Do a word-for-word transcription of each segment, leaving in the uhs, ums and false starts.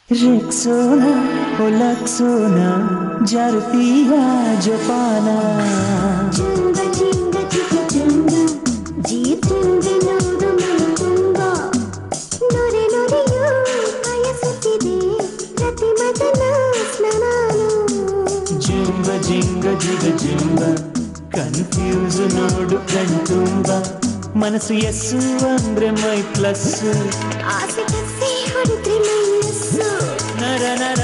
Rexona ओलक्सोना जरतिया जपाना चुंगा चिंगा चिका चुंगा जीतुंगे नोಡು ಮನಕುಂಬಾ ನೊರೆ ನೊರೆಯು ಕಾಯಸುತ್ತಿದೆ ಪ್ರತಿ ಮದನ ಸ್ನಾನಾನು ಜುಂಬ ಜಿಂಗ ಜಿಗ ಜುಂಬ confuse ನೋಡು ಕಣ್ತುಂಬ ಮನಸ್ಸು ಎಸ್ಸು ಅಂದ್ರೆ ಮೈ ಪ್ಲಸ್ ಆಸೆ ಕಸಿ ಹೊಡೆದ್ರೆ ಮೈನಸ್ಸು ನರ ನರ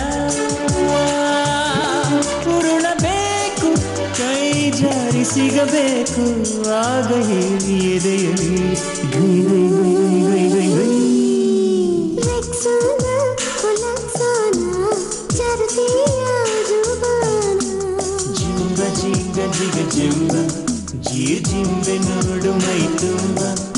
ಉರುಳಬೇಕು ಕೈ ಜಾರಿ ಸಿಗಬೇಕು ಆಗ ಹೇಳಿ ಎದೆಯಲಿ ಗೈ ಗೈ ಗೈ ಗೈ ಗೈ ಗೈ ರೆಕ್ಸೋನಾ ಕೊಲಕ್ಸೋನಾ ಜರತಿಯ ಜುಬಾನ ಜಿಂಗ ಜಿಂಗ ಜಿಗ ಜಿಂಗ ಜೀ ಜಿಂಬೆ ನೋಡು ಮೈ ತುಂಬ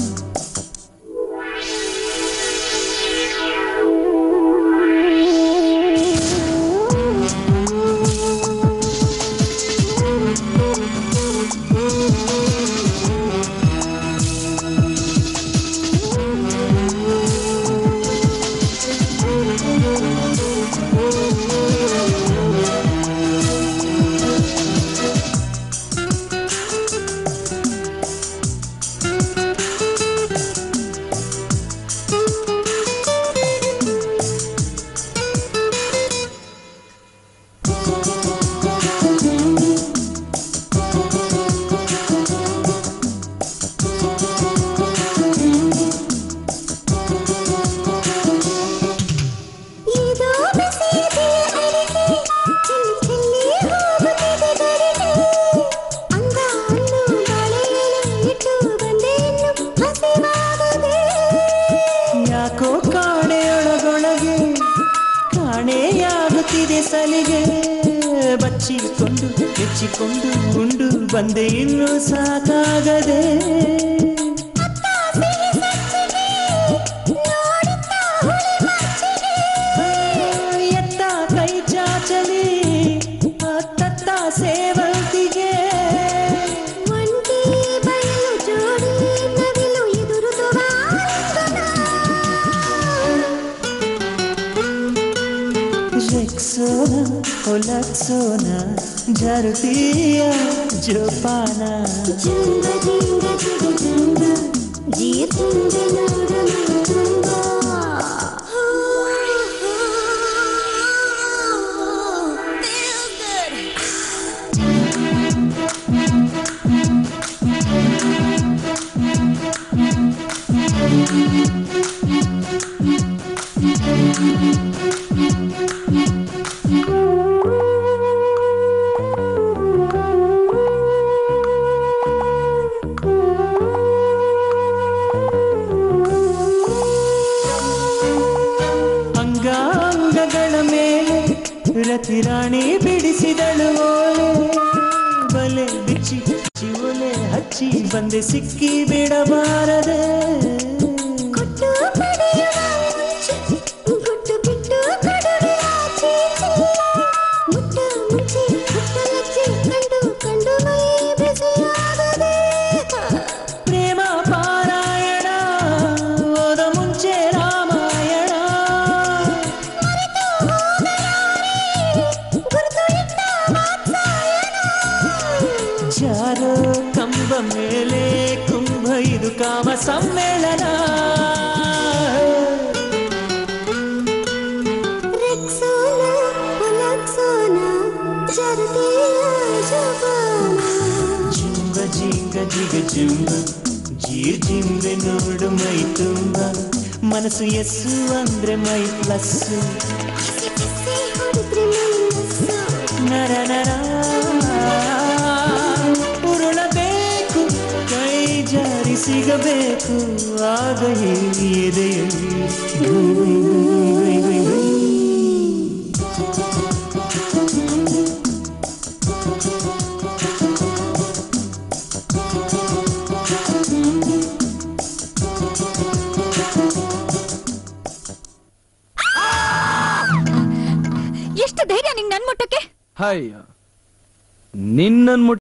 ಯಾಕೋ ಕಾಣೆಯೊಳಗೊಳಗೆ ಕಾಣೆಯಾಗುತ್ತಿದೆ ಸಲಿಗೆ ಬಚ್ಚಿಕೊಂಡು ಹೆಚ್ಚಿಕೊಂಡು ಉಂಡು ಬಂದೆ ಇನ್ನೂ ಸಾಕಾಗದೆ ಎತ್ತ ಕೈ ಚಾಚಲಿ ಅತ್ತತ್ತ ಸೇವಂತಿಗೆ ಒಂಟಿ ಬಯಲು ಜೋಡಿ ನವಿಲು ಎದುರುದುವ ರೆಕ್ಸೋನಾ ಓಲಕ್ಸೋನಾ ಜರತಿಯ ಜೋಪಾನ ಜುಂಗ ಜಿಂಗ ಜಿಗ ಜುಂಗ ಜೀತುಂಗೆ ನೋಡು ಮನಕುಂಬಾ ಅಂಗಾಂಗಗಳ ಮೇಲೆ ರತಿರಾಣಿ ಬಿಡಿಸಿದಳು ಓಲೆ ಬಲೆ ಬಿಚ್ಚಿ ಚಿವಲೆ ಹಚ್ಚಿ ಬಂದೆ ಸಿಕ್ಕಿ ಬಿಡಬಾರದೆ ಕೊಟ್ಟು ಪಡೆಯುವ ಮುಂಚೆ ಕೊಟ್ಟು ಬಿಟ್ಟು ಕೊಡುವೆ ಆಚೀಚೆ ಮುಟ್ಟ ಮುಂಚೆ ಮುಟ್ಟ ಲಜ್ಜೆ ಕಂಡು ಕಂಡು ಮೈ ಬಿಸಿಯಾಗದೆ ಪ್ರೇಮ ಪಾರಾಯಣ ಓದ ಮುಂಚೆ ರಾಮಾಯಣ ಮರೆತು ಹೋದರಾರೆ ಗುರುತು ಇಟ್ಟ ವಾತ್ಸಾಯನ ಜಾರೋ ಕಂಬ ಮೇಲೆ ಕುಂಭ ಇದು ಕಾಮ ಸಮ್ಮೇಳನ ರೆಕ್ಸೋನಾ ಓಲಕ್ಸೋನಾ ಜರತಿಯ ಜುಬಾನ ಜುಂಬ ಜಿಂಗ ಜಿಗ ಜುಂಬ ಜೀರ್ ಜಿಂಬೆ ನೋಡು ಮೈ ತುಂಬ ಮನಸ್ಸು ಎಸ್ಸು ಅಂದ್ರೆ ಮೈ ಪ್ಲಸ್ ಆಸೆ ಕಸಿ ಹೊಡೆದ್ರೆ ಮೈನಸ್ಸು ನರ ನರ ಉರುಳಬೇಕು ಕೈ ಜಾರಿ ಸಿಗಬೇಕು ಆಗ ಹೇಳಿ ಎದೆಯಲಿ ಗೈ ಗೈ ಗೈ ಗೈ ಗೈ. ಎಷ್ಟು ಧೈರ್ಯ ನಿಂಗೆ ನನ್ ಮುಟ್ಟಕ್ಕೆ? ಹಾಯ್ ನಿನ್ನ